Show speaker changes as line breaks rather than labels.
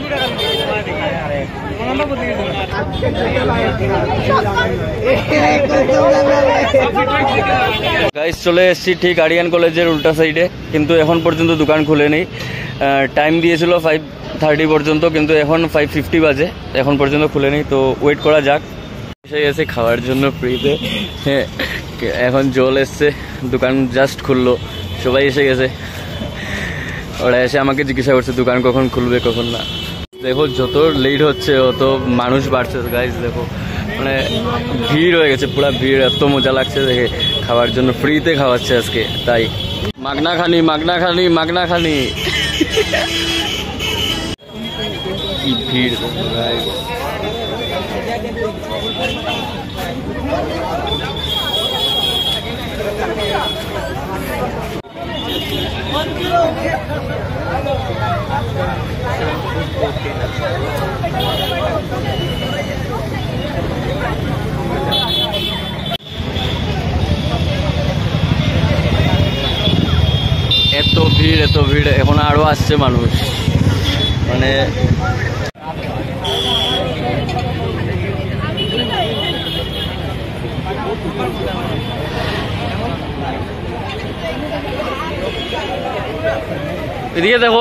Guys চলে এসেছি ঠিক আরিয়ান কলেজের উল্টা সাইডে, কিন্তু এখন পর্যন্ত দোকান খুলেনি। টাইম দিয়েছিল 5:30 পর্যন্ত, কিন্তু এখন 5:50 বাজে, এখন পর্যন্ত খুলেনি। তো ওয়েট করা যাক। এসে গেছে খাওয়ার জন্য ফ্রিতে। হ্যাঁ, এখন জল এসছে, দোকান জাস্ট খুললো, সবাই এসে গেছে। ওরা এসে আমাকে জিজ্ঞাসা করছে দোকান কখন খুলবে কখন না। দেখো যত লেট হচ্ছে অত মানুষ বাড়ছে গাইস। দেখো মানে ভিড় হয়ে গেছে, পুরা ভিড়। এত মজা লাগছে দেখে, খাওয়ার জন্য ফ্রিতে খাওয়াচ্ছে আজকে, তাই মাগনা খানি মাগনা খানি মাগনা খানি। কি ভিড় গাইস। এত ভিড় এখন আরো আসছে মানুষ, মানে এদিকে দেখো।